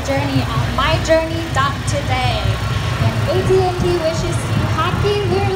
journey at myjourney.today. And AT&T wishes you happy learning.